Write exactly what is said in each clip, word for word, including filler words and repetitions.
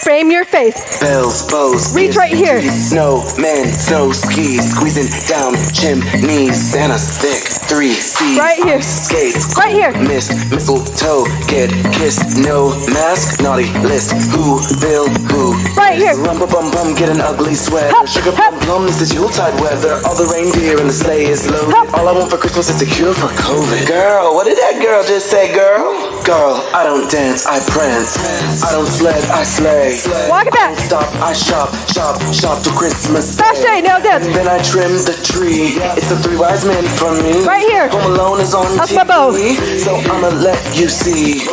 frame your face. Bells, bows, reach right here. Snow men, snow skis, squeezing down chimneys. Santa's thick, three C's. Right here. Skates, right here. Miss mistletoe, get kissed. No mask, naughty list. Who will who? Right here. Rumba bum bum, get an ugly sweater. Hup, Sugar hup. plum plum, this is Yuletide weather. All the reindeer and the sleigh is loaded. Hup. All I want for Christmas is a cure for COVID. Girl, what did that girl just say, girl? Girl, I don't dance, I prance. I don't sled, I slay. Walk it back. Stop, I shop, shop, shop till Christmas Day. Fast day, now dance. And then I trim the tree. It's the three wise men from me. Right here. Home Alone is on That's T V. my bow. So I'ma let you see.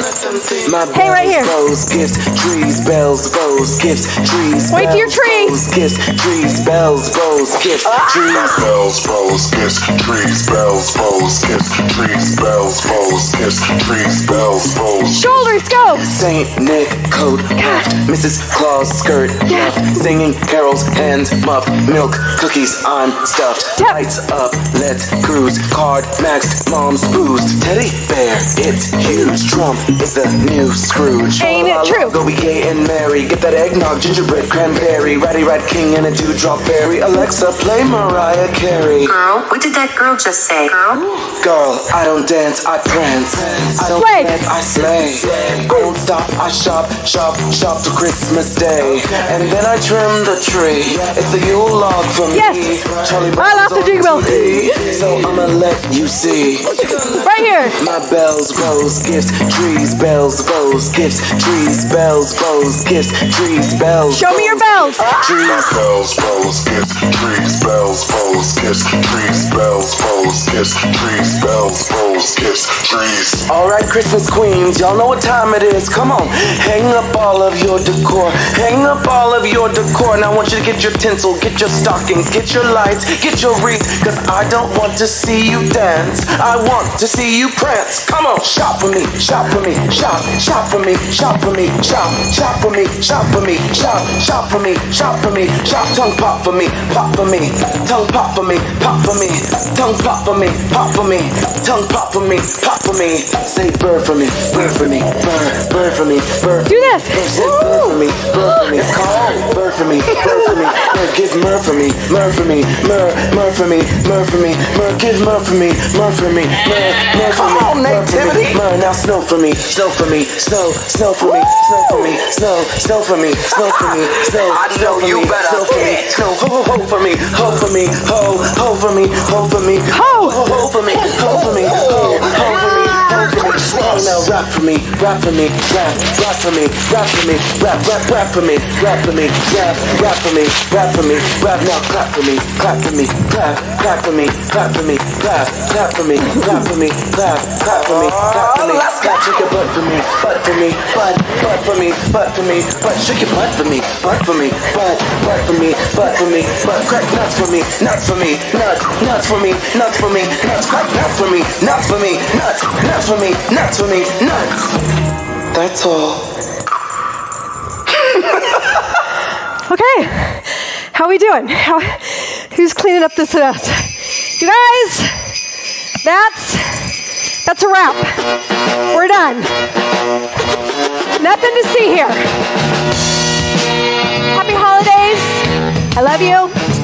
My Hey, right here. bells, bows, gifts, trees, bells, bows, gifts, trees. Point to your bells, tree. bows, gifts, trees, bells, bows, gifts, trees. Bells, bows, gifts, trees, bells, bows, gifts, trees, bells, bows, gifts, trees, bells, bows. Shoulders, go. Saint Nick coat left, Missus Claus skirt left, singing carols, hands muffed, milk, cookies, I'm stuffed. Tap. Lights up, let's cruise, card maxed, mom's booze, teddy bear, it's huge, Trump is the new Scrooge. Ain't it true? Go be gay and merry, get that eggnog, gingerbread, cranberry, ratty rat king and a dewdrop fairy. Alexa, play Mariah Carey. Girl, what did that girl just say? Girl? Girl, I don't dance, I prance. I don't Slay. sled, I slay. I don't stop, I shop, shop, shop till Christmas Day. And then I trim the tree. It's the Yule log for me. Yes. Charlie I lost the jingle bell. So I'ma let you see. Right here. My bells, bows, gifts, trees, bells, bows, gifts, trees, bells, bows, gifts, trees, bells. Show me your bells. Trees. Bells, bows, gifts, trees, bells, bows, gifts, trees, bells, bows, gifts, trees, bells, bows, gifts, trees. Alright, Christmas queens, y'all know what time it is. Come on, hang up all of your decor. Hang up all of your decor. Now I want you to get your tinsel, get your stockings, get your lights, get your wreath. Cause I don't want to see you dance. I want to see you prance. Come on, shop for me, shop for me, shop, shop for me, shop for me, shop, shop for me, shop for me, shop, shop for me, shop for me, shop, tongue pop for me, pop for me, tongue pop for me, pop for me, tongue pop for me, pop for me, tongue pop for me, pop for me. Say bird for me, bird for me, bird, bird for me, bird. Do this. Say bird for me, bird for me. It's called bird for me, bird for me. Bird, give myrrh for me, myrrh for me, myrrh, myrrh for me, myrrh for me, myrrh, give myrrh for me, myrrh for me, myrrh, myrrh for me. Come on, nativity. Myrrh, now snow for me, snow for me, snow, snow for me, snow for me, snow, snow for me, snow for me, snow. I know you better. Snow for me, snow, ho, ho, ho for me, ho for me, ho, ho for me, ho for me, Ho. ho, ho for me, ho for me, ho, ho for me, ho for me. Now rap for me, rap for me, rap, rap for me, rap for me, rap, rap, rap for me, rap for me, rap, rap for me, rap for me, rap. Now clap for me, clap for me, clap, clap for me, clap for me, clap, clap for me, clap for me, clap, clap for me, clap for me. Clap, shake your butt for me, butt for me, butt, butt for me, butt for me, butt, shake your butt for me, butt for me, butt, butt for me, butt for me, butt, crack nuts for me, nuts for me, nuts, nuts for me, nuts for me, nuts, crack nuts for me, nuts for me, nuts, nuts for me, nuts for me, nuts. That's all. Okay. How we doing? How, who's cleaning up this mess? You guys, that's, that's a wrap. We're done. Nothing to see here. Happy holidays. I love you.